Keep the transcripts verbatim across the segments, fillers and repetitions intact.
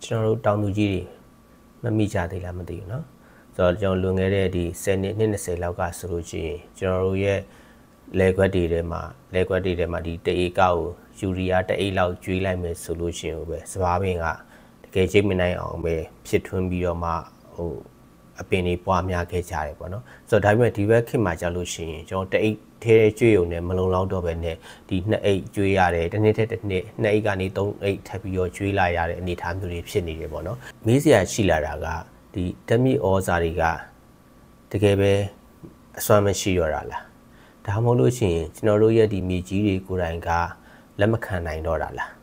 ကျွန်တော်တို့တောင်သူကြီးတွေမမိကြသေးလားမသိဘူးเนาะဆိုတော့ကျွန်တော်လွန်ခဲ့တဲ့ဒီဆယ်နှစ်နှစ်20လောက်ကဆိုလို့ရှိရင်ကျွန်တော်တို့ရဲ့လဲခွက်တွေထဲမှာလဲခွက်တွေထဲမှာဒီတအေးကောက်ကိုယူရီးယားတအိတ်လောက်ကျွေးလိုက်မယ်ဆိုလို့ရှိရင်ပဲစပါးပင်ကတကယ်ချိတ်မနိုင်အောင်ပဲဖြစ်ထွန်းပြီးတော့မှဟိုအပင်တွေပွားများခဲ့ကြတယ်ပေါ့နော်ဆိုတော့ဒါပေမဲ့ဒီဘက်ခေတ်မှာကြာလို့ရှိရင်ကျွန်တော်တအိတ်ထဲကျွေးုံနဲ့မလုံလောက်တော့ပဲနဲ့ဒီနှစ်အိတ်ကျွေးရတယ်တစ်နှစ်ထက်တစ်နှစ်နှစ်အိတ်ကနေသုံးအိတ်ထပ်ပြီးတော့ကျွေးလာရတဲ့အနေအထားမျိုးတွေဖြစ်နေတယ်ပေါ့နော်မေးစရာရှိလာတာကဒီဓာတ်မြေဩဇာတွေကတကယ်ပဲအစွမ်းမရှိတော့တာလားဒါမှမဟုတ်လို့ရှိရင်ကျွန်တော်တို့ရဲ့ဒီမြေကြီးတွေကိုယ်တိုင်ကလက်မခံနိုင်တော့တာလား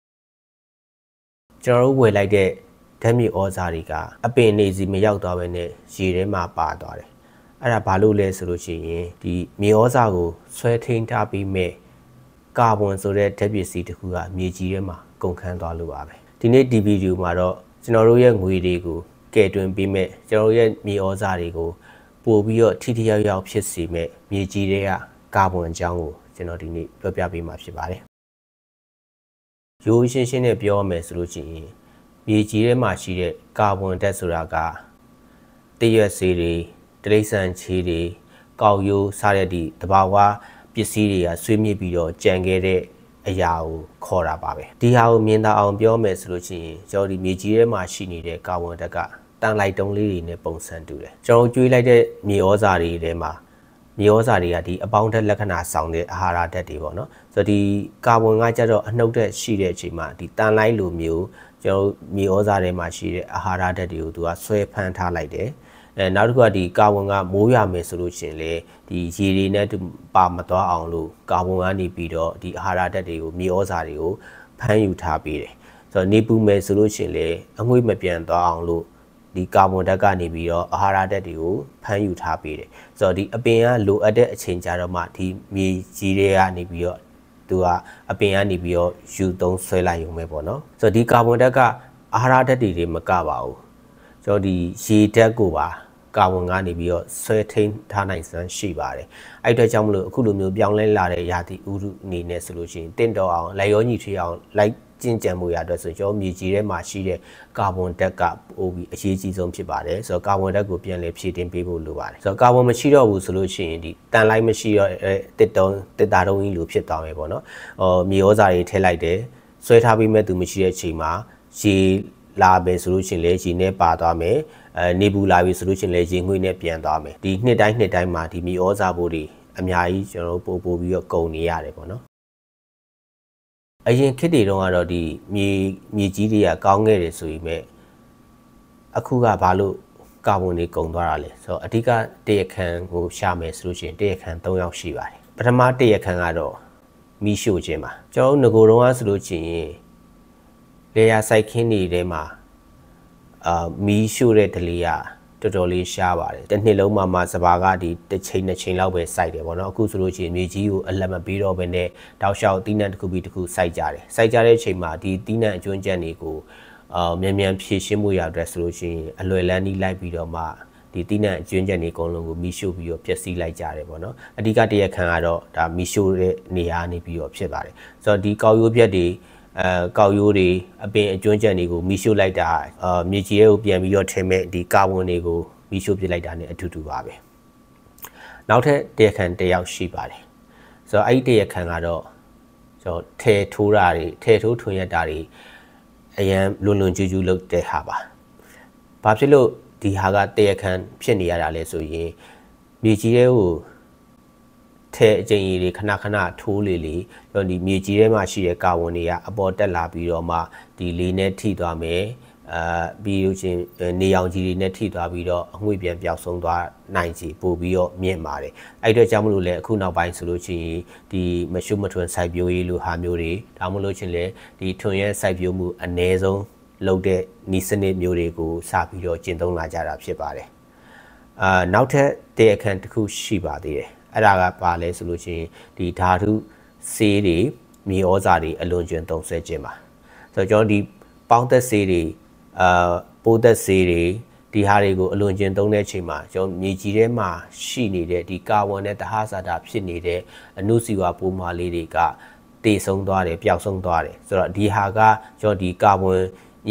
ကျွန်တော်တို့ဝယ်လိုက်တဲ့ဓာတ်မြေဩဇာတွေကအပင်နေစီမရောက်သွားပဲနဲ့ရေထဲမှာပါသွားတယ်အဲ့ဒါဘာလို့လဲဆိုလို့ရှိရင်ဒီမြေဩဇာကိုဆွဲထိန်းထားပြီးမဲ့ကာဗွန်ဆိုတဲ့ဓာတ်ပစ္စည်းတစ်ခုကမြေကြီးထဲမှာကုန်ခန်းသွားလို့ပါပဲဒီနေ့ဒီဗီဒီယိုမှာတော့ကျွန်တော်တို့ရဲ့ငွေတွေကိုကဲတွင်ပြီးမဲ့ကျွန်တော်တို့ရဲ့မြေဩဇာတွေကိုပို့ပြီးတော့ထိထိရောက်ရောက်ဖြစ်စေမဲ့မြေကြီးတွေကကာဗွန်အကြောင်းကိုကျွန်တော်ဒီနေ့ပြောပြပေးမှာဖြစ်ပါတယ်ရိုးရှင်းရှင်းနဲ့ပြောရမယ်ဆိုလို့ရှိရင်မြေကြီးထဲမှာရှိတဲ့ကာဗွန်ဓာတ်ဆိုတာကတရွက်ဆေးတွေတိရစ္ဆာန်ချေးတွေကောက်ရိုးစားတဲ့ဒီတဘာဝပစ္စည်းတွေကဆွေးမြေ့ပြီးတော့ကြံခဲ့တဲ့အရာကိုခေါ်တာပါပဲဒီဟာကိုမြင်သာအောင်ပြောမယ်ဆိုလို့ရှိရင်ကျွန်တော်ဒီမြေကြီးထဲမှာရှိနေတဲ့ကာဗွန်ဓာတ်ကတန်လိုက်တုံးလေးတွေနဲ့ပုံစံတူတယ်ကျွန်တော်ကျွေးလိုက်တဲ့မြေဩဇာတွေထဲမှာမြေဩဇာတွေကဒီအပေါင်းဓာတ်လက္ခဏာဆောင်တဲ့အာဟာရဓာတ်တွေပေါ့နော်ဆိုတော့ဒီကာဗွန်ကကြတော့အနှုတ်ဓာတ်ရှိတဲ့အချိန်မှာဒီတန်လိုက်လိုမျိုးကျွန်တော်မြေဩဇာထဲမှာရှိတဲ့အာဟာရဓာတ်တွေကိုသူကဆွဲဖမ်းထားလိုက်တယ်အဲနောက်တစ်ခုကဒီကာဗွန်ကမိုးရမယ်ဆိုလို့ရှိရင်လေဒီရေတွေနဲ့ပါမသွားအောင်လို့ကာဗွန်ကနေပြီးတော့ဒီအာဟာရဓာတ်တွေကိုမြေဩဇာတွေကိုဖမ်းယူထားပေးတယ်ဆိုတော့နေပူမယ်ဆိုလို့ရှိရင်လေအငွေ့မပြန်သွားအောင်လို့ဒီကာဗွန်ဓာတ်ကနေပြီးတော့အာဟာရဓာတ်တွေကိုဖမ်းယူထားပေးတယ်ဆိုတော့ဒီအပင်ကလိုအပ်တဲ့အချိန်ကြာတော့မှဒီမြေကြီးတွေကနေပြီးတော့သူကအပင်ကနေပြီးတော့ယူသုံးဆွဲလိုက်ရုံပဲပေါ့နော်ဆိုတော့ဒီကာဗွန်ဓာတ်ကအာဟာရဓာတ်တွေတွေမကပါဘူးဆိုတော့ဒီရေဓာတ်ကိုပါကာဗွန်ကနေပြီးတော့ဆွဲထိန်းထားနိုင်စွမ်းရှိပါတယ်အဲ့အတွက်ကြောင့်မလို့အခုလိုမျိုးပြောင်းလဲလာတဲ့ရာသီဥတုအနေနဲ့ဆိုလို့ရှိရင်တင့်တော်အောင်လိုက်ရောညီထွေအောင်လိုက်ကျင့်ကြံမှုရအတွက်ဆိုကျွန်တော်မြေကြီးထဲမှာရှိတဲ့ကာဗွန်ဓာတ်ကပိုပြီးအရေးကြီးဆုံးဖြစ်ပါတယ်ဆိုတော့ကာဗွန်ဓာတ်ကိုပြန်လည်ဖြည့်တင်းပေးဖို့လိုပါတယ်ဆိုတော့ကာဗွန်မရှိတော့ဘူးဆိုလို့ရှိရင်ဒီတန်လိုက်မရှိတော့တစ်တုံးတစ်တာတုံးကြီးလိုဖြစ်သွားမယ်ပေါ့နော်ဟောမြေဩဇာတွေထည့်လိုက်တယ်ဆွဲထားပြီးမဲ့သူမရှိတဲ့အချိန်မှာရေလာပဲဆိုလို့ရှိရင်လေရေနဲ့ပါသွားမယ်အဲနေပူလာပြီဆိုလို့ရှိရင်လေရေငွေ့နဲ့ပြန်သွားမယ်ဒီနှစ်တိုင်းနှစ်တိုင်းမှာဒီမြေဩဇာပိုးတွေအများကြီးကျွန်တော်တို့ပို့ပို့ပြီးတော့ကုန်နေရတယ်ပေါ့နော်အရင်ခေတ်တွေတုန်းကတော့ဒီမြေမြေကြီးတွေကကောင်းခဲ့တယ်ဆိုပြီးမဲ့အခုကဘာလို့ကာဗွန်တွေကုန်သွားတာလဲဆိုတော့အဓိကတရခန်ကိုရှာမယ်ဆိုလို့ရှိရင်တရခန်၃ယောက်ရှိပါတယ်ပထမတရခန်ကတော့မီးရှို့ခြင်းပါကျွန်တော်တို့ငကိုတုန်းကဆိုလို့ရှိရင်လေယာစိုက်ခင်းတွေထဲမှာအာမီးရှို့တဲ့ဒလေးကတော်တော်လေးရှားပါတယ်တစ်နှစ်လုံးမှာမှစပါးကဒီတစ်ချိန်နှစ်ချိန်လောက်ပဲစိုက်တယ်ပေါ့နော်အခုဆိုလို့ရှိရင်မြေကြီးကိုအလက်မပေးတော့ဘဲနဲ့တောက်လျှောက်တီးနှံတစ်ခုပြီးတစ်ခုစိုက်ကြတယ်စိုက်ကြတဲ့အချိန်မှာဒီတီးနှံအကျွမ်းကျန်တွေကိုအာမြန်မြန်ဖြည့်ရှင်းမှုရတဲ့ဆိုလို့ရှိရင်အလွယ်လန်းနီးလိုက်ပြီးတော့မှဒီတီးနှံအကျွမ်းကျန်တွေအကုန်လုံးကိုမီးရှို့ပြီးတော့ဖျက်ဆီးလိုက်ကြတယ်ပေါ့နော်အဓိကတရခန်ကတော့ဒါမီးရှို့တဲ့နေရာနေပြီးတော့ဖြစ်ပါတယ်ဆိုတော့ဒီကောက်ရိုးပြက်တွေအဲကောက်ရိုးတွေအပင်အကျွမ်းကျန်တွေကိုမီးရှို့လိုက်တာအာမြေကြီးရဲ့ကိုပြန်ပြီးတော့ထင်မဲ့ဒီကာဗွန်တွေကိုမီးရှို့ပစ်လိုက်တာ ਨੇ အထူးတူပါပဲနောက်ထပ်တရခန်တစ်ယောက်ရှိပါတယ်ဆိုတော့အဲ့ဒီတရခန်ကတော့ကျွန်တော်ထဲထိုးတာတွေထဲထိုးထွင်ရတာတွေအရန်လွန်လွန်ကျူးကျူးလုပ်တဲ့ဟာပါဘာဖြစ်လို့ဒီဟာကတရခန်ဖြစ်နေရတာလဲဆိုရင်မြေကြီးရဲ့ကိုထဲအကျဉ်းကြီးတွေခဏခဏထိုးလေလေကျွန်တော်ဒီမြေကြီးထဲမှာရှိတဲ့ကာဗွန်တွေကအပေါ်တက်လာပြီးတော့မှဒီလေနဲ့ထိသွားမယ်အာပြီးလို့ချင်းနေရောင်ကြီးတွေနဲ့ထိသွားပြီးတော့အငွေ့ပြန်ပျောက်ဆုံးသွားနိုင်စီပို့ပြီးတော့မြင့်ပါတယ်အဲ့အတွက်ကြောင့်မလို့လဲအခုနောက်ပိုင်းဆိုလို့ရှိရင်ဒီမရှုမထွန်းစိုက်ပျိုးရေးလိုဟာမျိုးတွေဒါမှမဟုတ်ချင်းလဲဒီထွန်းရဲစိုက်ပျိုးမှုအ ਨੇ ဆုံးလုပ်တဲ့ဤစနစ်မျိုးတွေကိုစပြီးတော့ကျင့်သုံးလာကြတာဖြစ်ပါတယ်အာနောက်ထပ်တရခန်တစ်ခုရှိပါသေးတယ်အဲ့ဒါကပါလဲဆိုလို့ရှိရင်ဒီဓာတုဆေးတွေမြေဩဇာတွေအလွန်ကျွံသုံးဆွဲခြင်းပါဆိုတော့ကျွန်တော်ဒီပေါင်းသက်ဆေးတွေအာပိုးသက်ဆေးတွေဒီဟာတွေကိုအလွန်ကျင်သုံးတဲ့အချိန်မှာကျွန်တော်မြေကြီးထဲမှာရှိနေတဲ့ဒီကာဗွန်နဲ့တဟဇာတာဖြစ်နေတဲ့အနုစီဝါပိုးမွှားလေးတွေကတေဆုံးသွားတယ်ပျောက်ဆုံးသွားတယ်ဆိုတော့ဒီဟာကကျွန်တော်ဒီကာဗွန်ရဲ့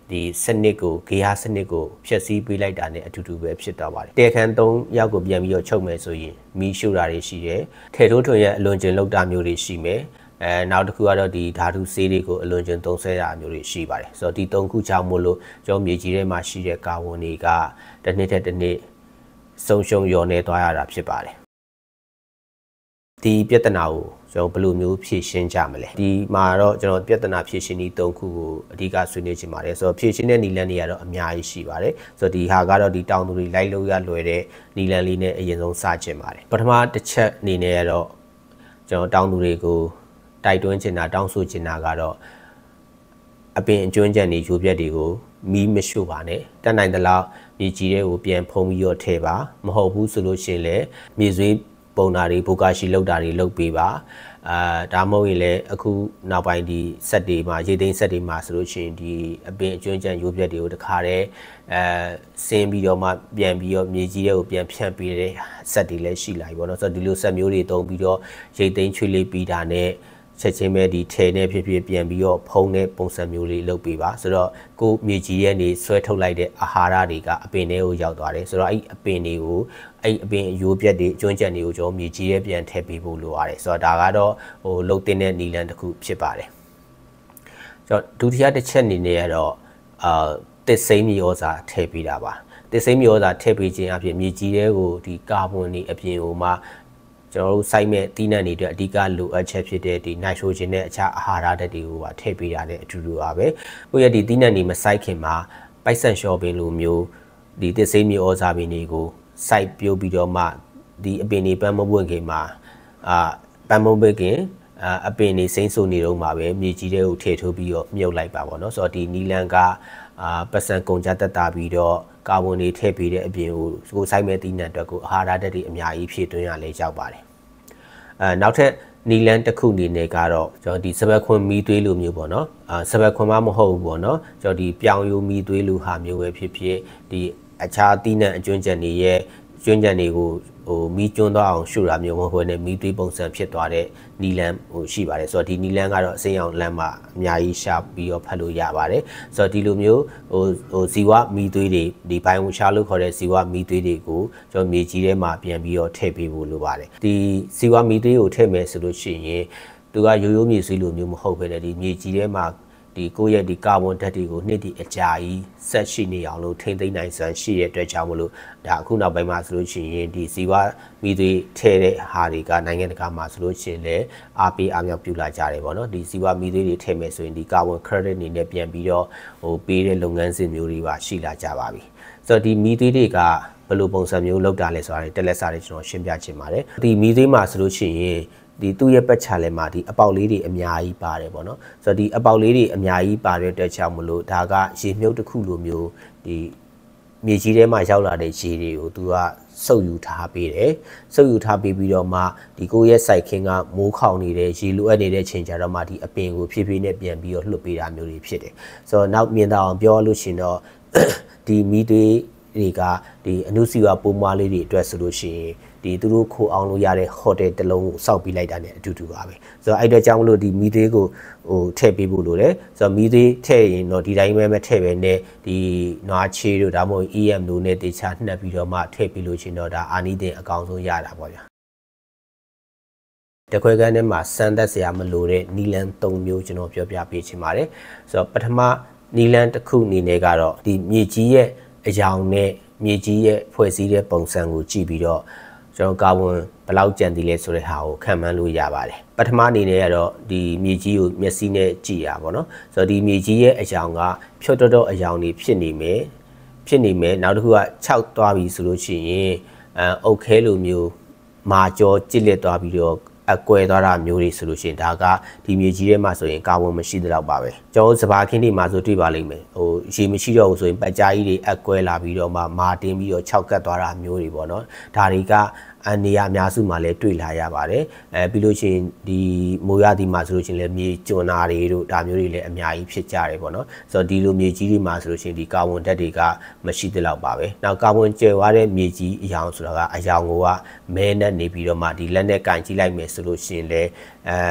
ဒီစနစ်ကိုဂေဟာစနစ်ကိုဖျက်ဆီးပေးလိုက်တာနဲ့အတူတူပဲဖြစ်သွားပါတယ်တရားခံသုံးယောက်ကိုပြန်ပြီးတော့ချုပ်မယ်ဆိုရင်မီးရှို့တာတွေရှိတယ်ထဲထိုးထွင်ရဲ့အလွန်ကျင်လောက်တာမျိုးတွေရှိမယ်အဲနောက်တစ်ခုကတော့ဒီဓာတုဆေးတွေကိုအလွန်ကျင်သုံးဆွဲတာမျိုးတွေရှိပါတယ်ဆိုတော့ဒီသုံးခုကြောင့်မို့လို့ကျွန်တော်မြေကြီးထဲမှာရှိတဲ့ကာဗွန်တွေကတစ်နှစ်တစ်နှစ်ဆုံးရှုံးလျော့နေသွားရတာဖြစ်ပါတယ်ဒီပြဿနာကိုကျွန်တော်ဘယ်လိုမျိုးဖြေရှင်းကြမလဲဒီမှာတော့ကျွန်တော်ပြဿနာဖြေရှင်းနည်း၃ခုကိုအဓိကဆွေးနွေးချင်ပါတယ်ဆိုတော့ဖြေရှင်းတဲ့နည်းလမ်းတွေကတော့အများကြီးရှိပါတယ်ဆိုတော့ဒီဟာကတော့ဒီတောင်သူတွေလိုက်လို့ရလွယ်တဲ့နည်းလမ်းလေးနဲ့အရင်ဆုံးစချင်ပါတယ်ပထမတစ်ချက်အနေနဲ့ကတော့ကျွန်တော်တောင်သူတွေကိုတိုက်တွန်းချင်တာတောင်းဆိုချင်တာကတော့အပင်အကျွမ်းကျန်တွေရိုးပြက်တွေကိုမီးမရှို့ပါနဲ့တက်နိုင်သလောက်မြေကြီးတွေကိုပြန်ဖုံးပြီးတော့ထည့်ပါမဟုတ်ဘူးဆိုလို့ရှိရင်လည်းမြေဆွေးပုံနာတွေဘူကာရှိလောက်တာတွေလုပ်ပေးပါအာဒါမှမဟုတ်ရင်လည်းအခုနောက်ပိုင်းဒီစက်တွေမှာရေသိမ်းစက်တွေမှာဆိုလို့ရှိရင်ဒီအပင်အကျွမ်းကျန်ရိုးပြက်တွေကိုတခါတည်းအဲဆင်းပြီးတော့မှပြန်ပြီးတော့မြေကြီးတွေကိုပြန်ဖြန့်ပေးတဲ့စက်တွေလည်းရှိလာပြီပေါ့နော်ဆိုတော့ဒီလိုစက်မျိုးတွေတုံးပြီးတော့ရေသိမ်းချွေးလေးပြီးတာနဲ့ချက်ချင်းပဲဒီထဲနဲ့ဖြစ်ဖြစ်ပြန်ပြီးတော့ဖုံးတဲ့ပုံစံမျိုးလေးလုပ်ပေးပါဆိုတော့ကိုမြေကြီးရဲ့နေဆွဲထုတ်လိုက်တဲ့အာဟာရတွေကအပင်တွေကိုရောက်သွားတယ်ဆိုတော့အဲ့အပင်တွေကိုအဲ့အပင်အယိုးပြက်တွေအကျွမ်းကျန်တွေကိုကျွန်တော်မြေကြီးရဲ့ပြန်ထည့်ပေးဖို့လိုရတယ်ဆိုတော့ဒါကတော့ဟိုလှုပ်တင်တဲ့နီလန်တစ်ခုဖြစ်ပါတယ်ဆိုတော့ဒုတိယတစ်ချက်အနေနဲ့ကတော့အာတစ်စိမ်းမြေဩဇာထည့်ပေးတာပါတစ်စိမ်းမြေဩဇာထည့်ပေးခြင်းအပြင်မြေကြီးတွေကိုဒီကာဗွန်တွေအပြင်ဟိုမှာကျွန်တော်တို့စိုက်မဲ့တီးနှံတွေအတွက်အဓိကလိုအပ်ချက်ဖြစ်တဲ့ဒီနိုက်ထရိုဂျင်နဲ့အခြားအာဟာရဓာတ်တွေကိုပါထည့်ပေးတာနဲ့အတူတူပါပဲကိုယ့်ရဲ့ဒီတီးနှံတွေမစိုက်ခင်မှာပိုက်ဆန်လျှော်ပင်လိုမျိုးဒီသစ်စိမ်းမြေဩဇာပင်တွေကိုစိုက်ပြိုးပြီးတော့မှဒီအပင်တွေပန်းမပွင့်ခင်မှာအာပန်းမပွင့်ခင်အာအပင်တွေစိမ့်ဆူနေတော့မှာပဲမြေကြီးတွေကိုထည့်ထိုးပြီးတော့မြုပ်လိုက်ပါပေါ့နော်ဆိုတော့ဒီနီလန်ကအာပတ်စံကုန်ကြတက်တာပြီးတော့ကာဗွန်တွေထည့်ပေးတဲ့အပြင်ကိုကိုစိုက်မဲ့တီးနှံအတွက်ကိုအာဟာရဓာတ်တွေအများကြီးဖြည့်သွင်းရလဲရောက်ပါတယ်အဲနောက်ထပ်နီလန်တစ်ခုအနေနဲ့ကတော့ကျွန်တော်ဒီစပတ်ခွန်မီးသွေးလိုမျိုးပေါ့နော်အာစပတ်ခွန်မမဟုတ်ဘူးပေါ့နော်ကျွန်တော်ဒီပြောင်ယိုမီးသွေးလိုဟာမျိုးပဲဖြစ်ဖြစ်ဒီအခြားတီးနှံအကျွမ်းကျန်တွေရဲ့ကျွမ်းကျန်တွေကိုဟိုမီးကျွန်းသွားအောင်ရှုတာမျိုးမဟုတ်ဘဲနဲ့မီးသွေးပုံစံဖြစ်သွားတဲ့နီလန်ဟိုရှိပါတယ်ဆိုတော့ဒီနီလန်ကတော့အစိမ်းအောင်လမ်းမှာအများကြီးရှာပြီးတော့ဖတ်လို့ရပါတယ်ဆိုတော့ဒီလိုမျိုးဟိုဟိုဇီဝမီးသွေးတွေဒီဘိုင်ဝရှာလို့ခေါ်တဲ့ဇီဝမီးသွေးတွေကိုကျွန်တော်မြေကြီးထဲမှာပြန်ပြီးတော့ထည့်ပေးဖို့လိုပါတယ်ဒီဇီဝမီးသွေးကိုထည့်မယ်ဆိုလို့ရှိရင်သူကရိုးရိုးမြေဆွေးလိုမျိုးမဟုတ်ဘဲနဲ့ဒီမြေကြီးထဲမှာဒီကိုယ့်ရဲ့ဒီကာဗွန်ဓာတ်တွေကိုနှစ်ဒီအကြာကြီးဆက်ရှိနေအောင်လို့ထိမ့်သိမ်းနိုင်စွမ်းရှိတဲ့အတွက်ကြောင့်မလို့ဒါအခုနောက်ပိုင်းမှာဆိုလို့ရှိရင်ဒီဇီဝမီးသွေးထဲတဲ့ဟာတွေကနိုင်ငံတကာမှာဆိုလို့ရှိရင်လည်းအားပေးအားမြောက်ပြုလာကြတယ်ပေါ့နော်ဒီဇီဝမီးသွေးတွေထည့်မယ်ဆိုရင်ဒီကာဗွန် credit အနေနဲ့ပြန်ပြီးတော့ဟိုပေးတဲ့လုပ်ငန်းစဉ်မျိုးတွေပါရှိလာကြပါပြီဆိုတော့ဒီမီးသွေးတွေကဘယ်လိုပုံစံမျိုးလောက်တာလဲဆိုတာတက်လက်စာတွေကျွန်တော်ရှင်းပြချင်ပါတယ်ဒီမီးသွေးမှာဆိုလို့ရှိရင်ဒီသူ့ရဲ့ပတ်ချာလဲမှာဒီအပေါက်လေးတွေအများကြီးပါတယ်ပေါ့နော်ဆိုတော့ဒီအပေါက်လေးတွေအများကြီးပါတဲ့အတွက်ကြောင့်မလို့ဒါကရေမြုပ်တစ်ခုလိုမျိုးဒီမြေကြီးထဲမှာရောက်လာတဲ့ရေတွေကိုသူကစုပ်ယူထားပေးတယ်စုပ်ယူထားပေးပြီးတော့မှဒီကိုယ့်ရဲ့စိုက်ခင်းကမိုးခေါင်နေတဲ့ရေလိုအပ်နေတဲ့ချိန်ကြတော့မှဒီအပင်ကိုဖြည်းဖြည်းနဲ့ပြန်ပြီးတော့လွှတ်ပေးတာမျိုးတွေဖြစ်တယ်ဆိုတော့နောက်မြင်တော့အောင်ပြောလို့ရှိရင်တော့ဒီမီးသွေးတွေကဒီအနုစီဝပိုးမွားလေးတွေအတွက်ဆိုလို့ရှိရင်ဒီသူတို့ခိုအောင်လို့ရတဲ့ဟိုတယ်တစ်လုံးကိုစောက်ပြီးလိုက်တာ ਨੇ အတူတူပါပဲဆိုတော့အဲ့တော့ကြောင့်မလို့ဒီမီးသွေးကိုဟိုထည့်ပေးဖို့လိုတယ်ဆိုတော့မီးသွေးထည့်ရင်တော့ဒီတိုင်းပဲမထည့်ပဲနဲ့ဒီနွားချေးတို့ဒါမှမဟုတ် E M တို့နဲ့တေချာနှက်ပြီးတော့မှထည့်ပေးလို့ရှင်တော့ဒါအာနီးတင်အကောင်ဆုံးရတာပေါ့ဗျာတခွဲကန်းထဲမှာစမ်းသက်စရာမလိုတဲ့နီလန်၃မျိုးကျွန်တော်ပြောပြပေးချင်ပါတယ်ဆိုတော့ပထမနီလန်တစ်ခုအနေနဲ့ကတော့ဒီမြေကြီးရဲ့အယောင်နဲ့မြေကြီးရဲ့ဖွဲ့စည်းတဲ့ပုံစံကိုကြည့်ပြီးတော့ကျွန်တော်ကာဗွန်ဘယ်လောက်ကျန်သေးလဲဆိုတဲ့ဟာကိုခံမှန်းလို့ရပါတယ်ပထမအနေနဲ့ကတော့ဒီမြေကြီးကိုမျက်စိနဲ့ကြည့်ရပါတော့ဆိုတော့ဒီမြေကြီးရဲ့အယောင်ကဖြော့တော့တော့အယောင်တွေဖြစ်နေမယ်ဖြစ်နေမယ်နောက်တစ်ခုကခြောက်သွားပြီဆိုလို့ရှိရင်အအုတ်ခဲလိုမျိုးမာကြောကြစ်လက်သွားပြီးတော့အကွဲသွားတာမျိုးတွေဆိုလို့ရှိရင်ဒါကဒီမြေကြီးထဲမှာဆိုရင်ကာဗွန်မရှိသလောက်ပါပဲကျွန်တော်စပါးခင်းတွေမှာဆိုတွေ့ပါလိမ့်မယ်ဟိုရေမရှိတော့ဘူးဆိုရင်ပတ်ကြားကြီးတွေအကွဲလာပြီးတော့မှမာတင်းပြီးတော့ခြောက်ကတ်သွားတာမျိုးတွေပေါ့နော်ဒါတွေကအန်နေရအများစုမှာလည်းတွေ့လာရပါတယ်အဲပြီးလို့ရှိရင်ဒီမိုးရသည်မှာဆိုလို့ရှိရင်လည်းမြေကျွန်းနာတွေတို့ဒါမျိုးတွေလည်းအများကြီးဖြစ်ကြတယ်ပေါ့နော်ဆိုတော့ဒီလိုမြေကြီးတွေမှာဆိုလို့ရှိရင်ဒီကာဗွန်ဓာတ်တွေကမရှိသလောက်ပါပဲနောက်ကာဗွန်ကျယ်ဝတဲ့မြေကြီးအယောင်ဆိုတာကအယောင်ကိုကမဲနဲ့နေပြီးတော့မှဒီလက်နဲ့ကင်ကြည့်လိုက်မယ်ဆိုလို့ရှိရင်လည်းအဲ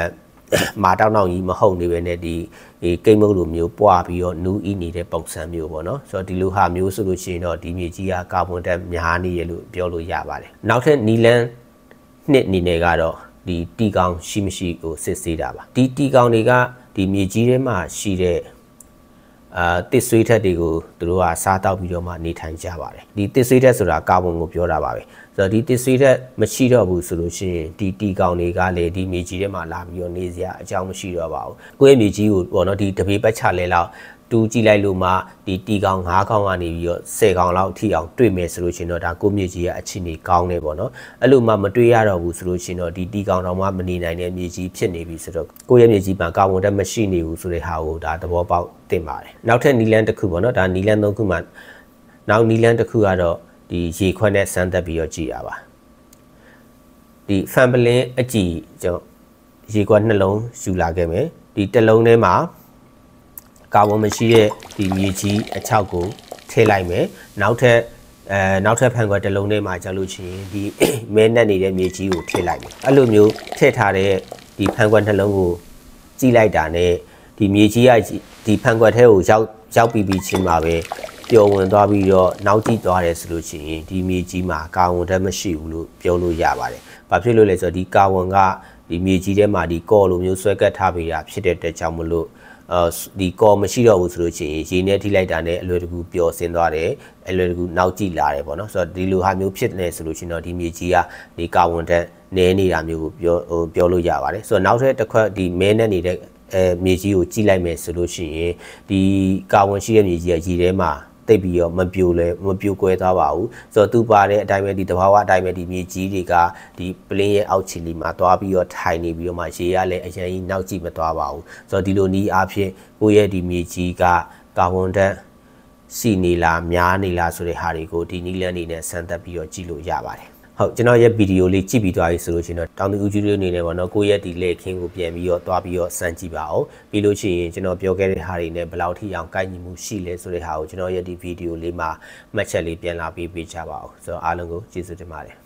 မာတောက်နောက်ကြီးမဟုတ်နေပဲနဲ့ဒီကိတ်မုတ်လိုမျိုးပွားပြီးတော့နူးအီနေတဲ့ပုံစံမျိုးပေါ့နော်ဆိုတော့ဒီလိုဟာမျိုးဆိုလို့ရှိရင်တော့ဒီမြေကြီးကကာဗွန်ဓာတ်များနေရလို့ပြောလို့ရပါတယ်နောက်ထပ်နီလန်းနှစ်အနေနဲ့ကတော့ဒီတီကောင်ရှိမရှိကိုစစ်ဆေးတာပါဒီတီကောင်တွေကဒီမြေကြီးထဲမှာရှိတဲ့အာတစ်ဆွေးထက်တွေကိုသူတို့ကစားတောက်ပြီးတော့မှနေထိုင်ကြပါတယ်ဒီတစ်ဆွေးထက်ဆိုတာကာဗွန်ကိုပြောတာပါပဲဆိုတော့ဒီတစ်ဆွေးထက်မရှိတော့ဘူးဆိုလို့ရှိရင်ဒီတီကောင်တွေကလည်းဒီမြေကြီးထဲမှာလာပြီးတော့နေစရာအကြောင်းမရှိတော့ပါဘူးကိုယ့်ရဲ့မြေကြီးကိုပေါ့နော်ဒီတပေပတ်ချလဲလောက်တူကြည့်လိုက်လို့မှဒီတီကောင်၅ကောင်ကနေပြီးတော့၁၀ကောင်လောက်ထိအောင်တွေ့မယ်ဆိုလို့ရှိရင်တော့ဒါကိုမြေကြီးရဲ့အခြေအနေကောင်းနေပေါ့နော်အဲ့လိုမှမတွေ့ရတော့ဘူးဆိုလို့ရှိရင်တော့ဒီတီကောင်တော့မှမနေနိုင်တဲ့မြေကြီးဖြစ်နေပြီဆိုတော့ကိုယ့်ရဲ့မြေကြီးမှာကာဗွန်ဓာတ်မရှိနေဘူးဆိုတဲ့ဟာကိုဒါသဘောပေါက်တင်ပါတယ်နောက်ထပ်နီလန်းတစ်ခုပေါ့နော်ဒါနီလန်းသုံးခုမှနောက်နီလန်းတစ်ခုကတော့ဒီရေခွက်နဲ့စမ်းသပ်ပြီးတော့ကြည့်ရပါဒီဖန်ပလင်းအကြည့်ကျွန်တော်ရေခွက်နှလုံးယူလာခဲ့မယ်ဒီတစ်လုံးထဲမှာကာဗွန်မရှိတဲ့ဒီမြေကြီးအချောက်ကိုထည့်လိုက်မယ်နောက်ထပ်အဲနောက်ထပ်ဖန်ခွက်တစ်လုံးထဲမှာကြာလို့ရှိရင်ဒီမဲနက်နေတဲ့မြေကြီးကိုထည့်လိုက်မယ်အဲ့လိုမျိုးထည့်ထားတဲ့ဒီဖန်ခွက်နှလုံးကိုကြည့်လိုက်တာနဲ့ဒီမြေကြီးကဒီဖန်ခွက်ထဲကိုရောက်ရောက်ပြီးပြီးချင်းမှာပဲပျော်ဝင်သွားပြီးတော့နောက်ကြည့်သွားတယ်ဆိုလို့ရှိရင်ဒီမြေကြီးမှာကာဗွန်ဓာတ်မရှိဘူးလို့ပြောလို့ရပါတယ်ဘာဖြစ်လို့လဲဆိုတော့ဒီကာဗွန်ကဒီမြေကြီးထဲမှာဒီကော်လိုမျိုးဆွဲကပ်ထားပေးတာဖြစ်တဲ့အတွက်ကြောင့်မလို့အဲဒီကော်မရှိတော့ဘူးဆိုလို့ရှိရင်ရေနဲ့ထိလိုက်တာနဲ့အလွယ်တကူပျော်စင်သွားတယ်အလွယ်တကူနောက်ကြည့်လာတယ်ပေါ့နော်ဆိုတော့ဒီလိုဟာမျိုးဖြစ်နေဆိုလို့ရှိရင်တော့ဒီမြေကြီးကဒီကာဗွန်ဓာတ်နည်းနေတာမျိုးကိုပြောဟိုပြောလို့ရပါတယ်ဆိုတော့နောက်ထပ်တစ်ခွက်ဒီမဲနဲ့နေတဲ့အဲမြေကြီးကိုကြည့်လိုက်မယ်ဆိုလို့ရှိရင်ဒီကာဗွန်ရှိတဲ့မြေကြီးကရေထဲမှာတိတ်ပြီးတော့မပြိုလဲမပြိုကွဲသွားပါဘူးဆိုတော့သူပါတဲ့အတိုင်းပဲဒီတဘာဝအတိုင်းပဲဒီမြေကြီးတွေကဒီပလင်းရဲ့အောက်ခြေလေးမှာသွားပြီးတော့ထိုင်နေပြီးတော့မှရေကလည်းအရင်ကြီးနောက်ကြည့်မသွားပါဘူးဆိုတော့ဒီလိုနီးအားဖြင့်ကိုယ့်ရဲ့ဒီမြေကြီးကကာဗွန်ဓာတ်ရှိနေလားများနေလားဆိုတဲ့ဟာတွေကိုဒီနီးလန်းနေနဲ့စမ်းသပ်ပြီးတော့ကြည့်လို့ရပါတယ်ဟုတ်ကျွန်တော်ရဲ့ဗီဒီယိုလေးကြည့်ပြီးသွားပြီဆိုလို့ရှိရင်တော့တောင်သူဦးကြီးတို့အနေနဲ့ပေါ့နော်ကိုယ့်ရဲ့ဒီလက်ခင်းကိုပြန်ပြီးတော့သွားပြီးတော့စမ်းကြည့်ပါဦးပြီးလို့ရှိရင်ကျွန်တော်ပြောခဲ့တဲ့ဟာတွေနဲ့ဘယ်လောက်ထိအောင်ကိုက်ညီမှုရှိလဲဆိုတဲ့ဟာကိုကျွန်တော်ရဲ့ဒီဗီဒီယိုလေးမှာမှတ်ချက်လေးပြန်လာပေးပေးကြပါဦးဆိုတော့အားလုံးကိုကျေးဇူးတင်ပါတယ်